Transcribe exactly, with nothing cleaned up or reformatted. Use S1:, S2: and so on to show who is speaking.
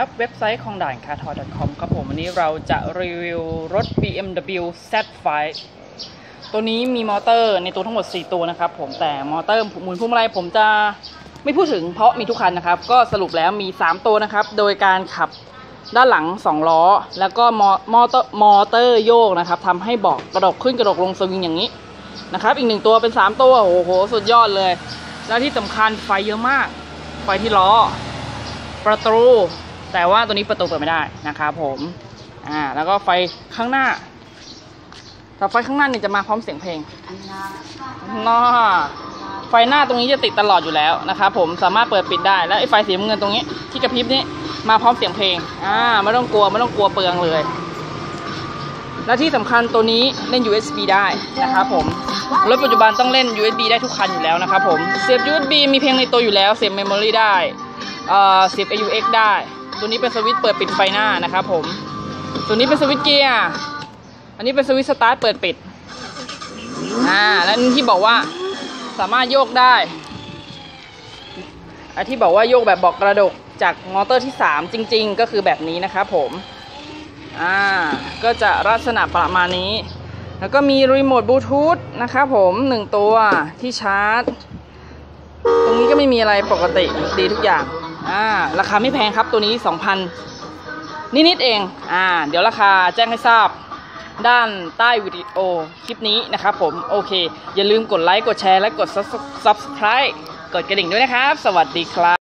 S1: เว็บไซต์ของด่าน car toy ดอท คอม ครับผมวันนี้เราจะรีวิวรถ บี เอ็ม ดับเบิลยู แซด ไฟว์ ตัวนี้มีมอเตอร์ในตัวทั้งหมดสี่ตัวนะครับผมแต่มอเตอร์หมุนพวงมาลัยผมจะไม่พูดถึงเพราะมีทุกคันนะครับก็สรุปแล้วมีสามตัวนะครับโดยการขับด้านหลังสองล้อแล้วก็มอมอเตอร์มอเตอร์โยกนะครับทำให้เบาะกระดกขึ้นกระดกลงสวิงอย่างนี้นะครับอีกหนึ่งตัวเป็นสามตัวโอ้โหสุดยอดเลยแล้วที่สำคัญไฟเยอะมากไฟที่ล้อประตูแต่ว่าตัวนี้ประตูเปิดไม่ได้นะครับผมอ่าแล้วก็ไฟข้างหน้าแต่ไฟข้างหน้านี่จะมาพร้อมเสียงเพลงน่าไฟหน้าตรงนี้จะติดตลอดอยู่แล้วนะครับผมสามารถเปิดปิดได้แล้วไอ้ไฟสีน้ำเงินตรงนี้ที่กระพริบนี้มาพร้อมเสียงเพลงอ่าไม่ต้องกลัวไม่ต้องกลัวเปลืองเลยและที่สำคัญตัวนี้เล่น ยู เอส บี ได้นะครับผมรถปัจจุบันต้องเล่น ยู เอส บี ได้ทุกคันอยู่แล้วนะครับผมเสียบ ยู เอส บี มีเพลงในตัวอยู่แล้วเสียบเมมโมรี่ได้เอ่อเสียบ เอ ยู เอ็กซ์ ได้ตัวนี้เป็นสวิตช์เปิดปิดไฟหน้านะครับผมตัวนี้เป็นสวิตช์เกียร์อันนี้เป็นสวิตช์สตาร์ทเปิดปิดอ่าและนี่ที่บอกว่าสามารถโยกได้อันที่บอกว่าโยกแบบบอกกระดกจากมอเตอร์ที่สามจริงๆก็คือแบบนี้นะครับผมอ่าก็จะลักษณะประมาณนี้แล้วก็มีรีโมทบลูทูธนะครับผมหนึ่งตัวที่ชาร์จตรงนี้ก็ไม่มีอะไรปกติดีทุกอย่างอ่าราคาไม่แพงครับตัวนี้ สองพัน นิดๆเองอ่าเดี๋ยวราคาแจ้งให้ทราบด้านใต้วิดีโอคลิปนี้นะครับผมโอเคอย่าลืมกดไลค์กดแชร์และกด ซับสไครบ์ กดกระดิ่งด้วยนะครับสวัสดีครับ